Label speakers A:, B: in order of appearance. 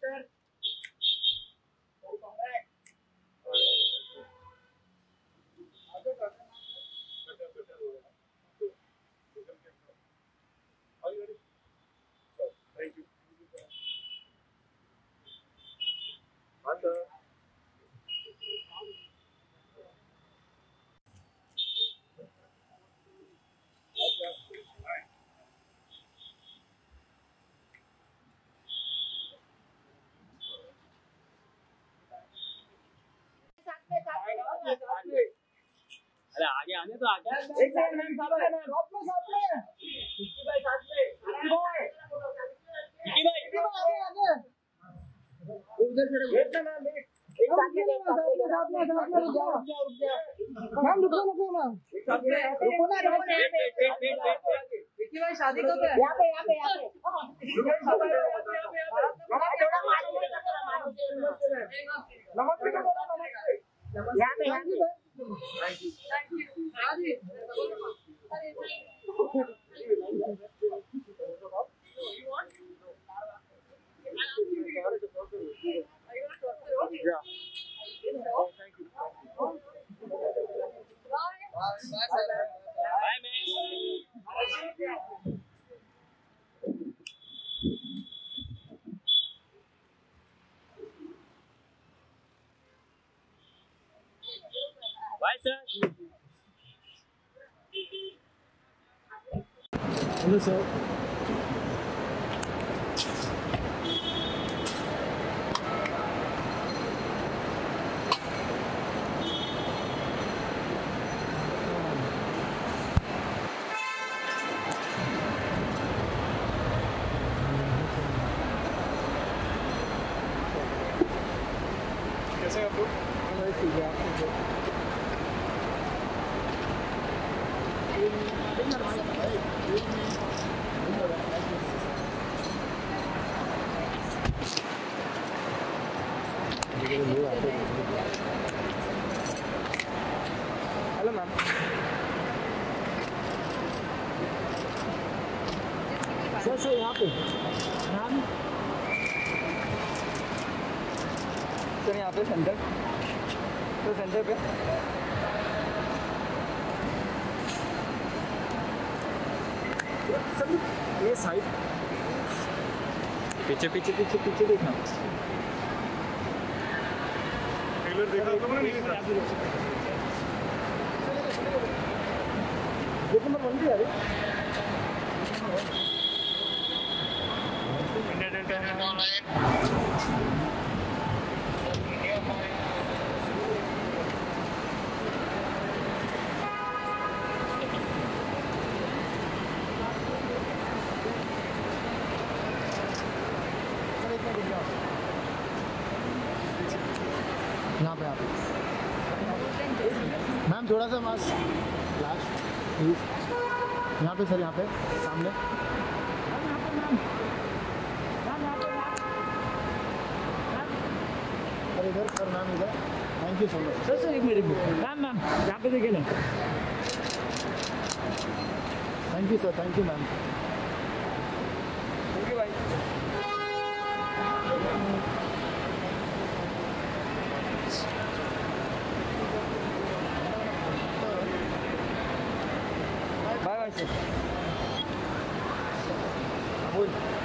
A: अरे आगे आने तो आगे
B: एक सेकंड साथ में विक्की भाई साथ में विक्की भाई आगे उधर से वेट ना एक साथ में रुक जा हम रुको ना विक्की भाई शादी कब है यहां पे थोड़ा मारो नमस्ते यहां पे Thank you.
A: Bye, man. Bye, sir.
C: Hello, sir. कैसे आप लोग? ठीक है आप हेलो मैम सर यहाँ पे मैम सर यहाँ पे सेंटर तो सेंटर पे सर ये साइड पीछे देखना ट्रेलर देखा तो नहीं देखो मैं बंदी आ रही यहाँ पे आप मैम थोड़ा सा मास्क फ्लैश प्लीज यहाँ पे सर यहाँ पे सामने अरे इधर सर मैम इधर thank you so much sir एक मिनट मैम यहाँ पे देखिए ना thank you sir thank you ma'am thank you भाई बाय बाय सर